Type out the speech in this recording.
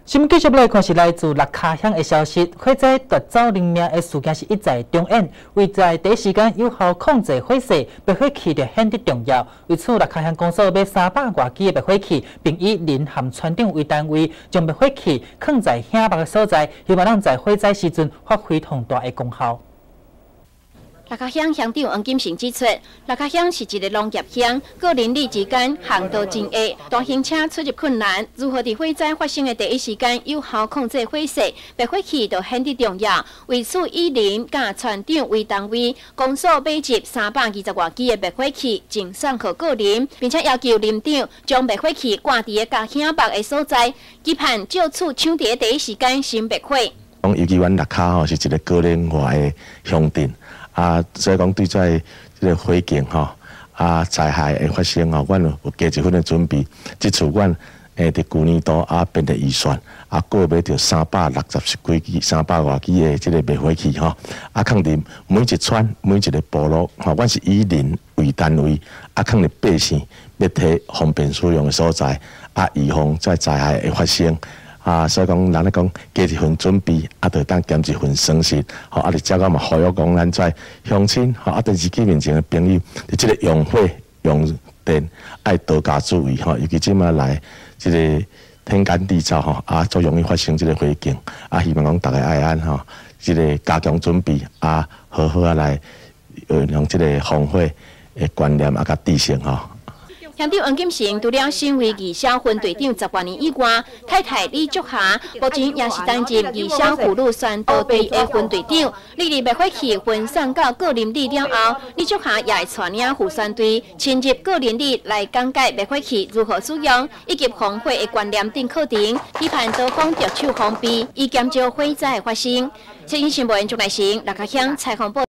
新闻继续来看，是来自六脚乡的消息。火灾夺走人命的事件是一再重演，为在第一时间有效控制火势，灭火器就显得重要。为此，六脚乡公所买300多支的灭火器，并以邻和村长为单位，将灭火器放在显目的所在，希望咱在火灾时阵发挥更大的功效。 六脚乡乡长黄锦成指出，六脚乡是一个农业乡，各邻里之间巷道真狭，大型车出入困难。如何在火灾发生的第一时间有效控制火势，灭火器就显得重要。为此，以邻甲村长为单位，公所买入320多支的灭火器，赠送给各邻，并且要求邻长将灭火器挂在较显目的所在，期盼就此抢在第一时间先灭火。 尤其阮六脚吼是一个高龄化的乡镇。 所以讲对在这个火警灾害的发生阮有加一份的准备。这次阮伫去年度编的预算，购买着360几支、300多支的这个灭火器肯定每一村、每一个部落阮是以邻为单位，肯定百姓要摕方便使用的所在，预防在灾害的发生。 所以讲，咱咧讲加一份准备，就当减一份损失。就照我嘛呼吁讲，咱在乡亲，日记面前的朋友，即个用火用电爱多加注意尤其即马来即个天干地燥最容易发生即个火警。希望讲大家爱安即个加强准备好好来用即个防火的观念甲知识乡长黄锦成除了身为义消分队长10多年以外，太太李竹霞目前也是担任义消妇女宣导队的分队长。历日灭火器分送到各邻里了后，李竹霞也会带领护宣队，深入各邻里来讲解灭火器如何使用，以及防火的观念等课程，期盼多方着手方便，以减少火灾的发生。世新新闻钟来成六脚乡采访报。